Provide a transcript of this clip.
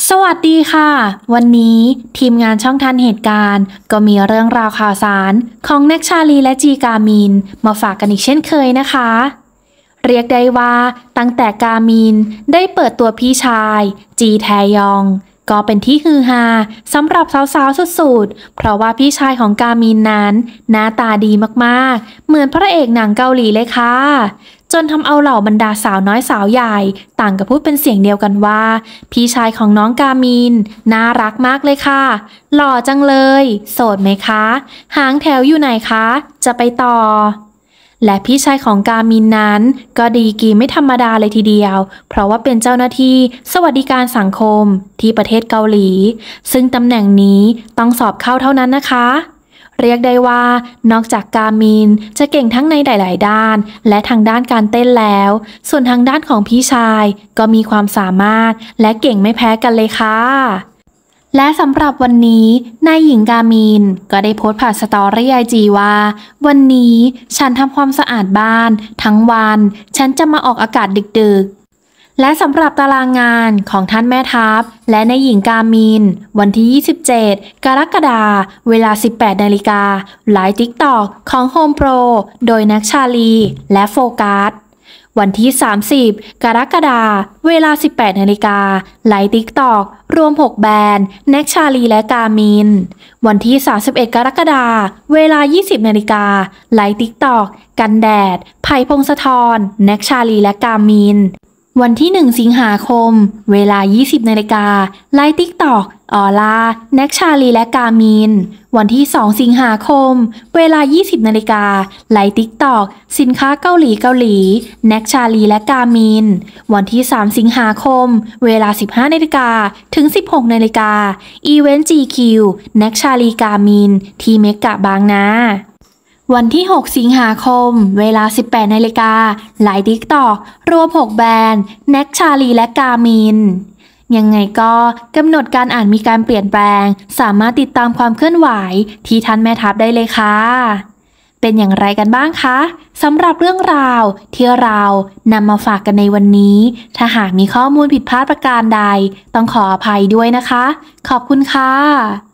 สวัสดีค่ะวันนี้ทีมงานช่องทันเหตุการณ์ก็มีเรื่องราวข่าวสารของแน็กชาลีและจีกามินมาฝากกันอีกเช่นเคยนะคะเรียกได้ว่าตั้งแต่กามินได้เปิดตัวพี่ชายจีแทยองก็เป็นที่ฮือฮาสำหรับสาวๆสุดๆเพราะว่าพี่ชายของกามินนั้นหน้าตาดีมากๆเหมือนพระเอกหนังเกาหลีเลยค่ะจนทำเอาเหล่าบรรดาสาวน้อยสาวใหญ่ต่างก็พูดเป็นเสียงเดียวกันว่าพี่ชายของน้องกามินน่ารักมากเลยค่ะหล่อจังเลยโสดไหมคะหางแถวอยู่ไหนคะจะไปต่อและพี่ชายของกามินนั้นก็ดีกรีไม่ธรรมดาเลยทีเดียวเพราะว่าเป็นเจ้าหน้าที่สวัสดิการสังคมที่ประเทศเกาหลีซึ่งตำแหน่งนี้ต้องสอบเข้าเท่านั้นนะคะเรียกได้ว่านอกจากกามินจะเก่งทั้งในหลายๆด้านและทางด้านการเต้นแล้วส่วนทางด้านของพี่ชายก็มีความสามารถและเก่งไม่แพ้กันเลยค่ะและสำหรับวันนี้นายหญิงกามินก็ได้โพสต์ผ่านสตอรี่ไอจีว่าวันนี้ฉันทำความสะอาดบ้านทั้งวันฉันจะมาออกอากาศดึกๆและสำหรับตารางงานของท่านแม่ทัพและนายหญิงกามินวันที่27กรกฎาคมเวลา 18 นาฬิกาไลฟ์ TikTok ของ Home Pro โดยแน็กชาลีและโฟกัสวันที่30กรกฎาคมเวลา 18 นาฬิกาไลฟ์ TikTok รวม6แบรนด์แน็กชาลีและกามินวันที่31กรกฎาคมเวลา 20 นาฬิกาไลฟ์ TikTok กันแดดไผ่พงศธรแน็กชาลีและกามินวันที่1สิงหาคมเวลา 20 นาฬิกาไลฟ์ TikTok ออล่าแน็กชาลีและกามินวันที่2สิงหาคมเวลา 20 นาฬิกาไลฟ์ TikTok สินค้าเกาหลีแน็กชาลีและกามินวันที่3สิงหาคมเวลา 15 นาฬิกาถึง 16 นาฬิกาอีเวนต์ GQ แน็กชาลีกามินที่เมกะบางนาวันที่6สิงหาคมเวลา 18 นาฬิกาไลฟ์ TikTok รวม6แบรนด์แน็กชาลีและกามินยังไงก็กำหนดการมีการเปลี่ยนแปลงสามารถติดตามความเคลื่อนไหวที่ท่านแม่ทัพได้เลยค่ะเป็นอย่างไรกันบ้างคะสำหรับเรื่องราวที่เรานำมาฝากกันในวันนี้ถ้าหากมีข้อมูลผิดพลาดประการใดต้องขออภัยด้วยนะคะขอบคุณค่ะ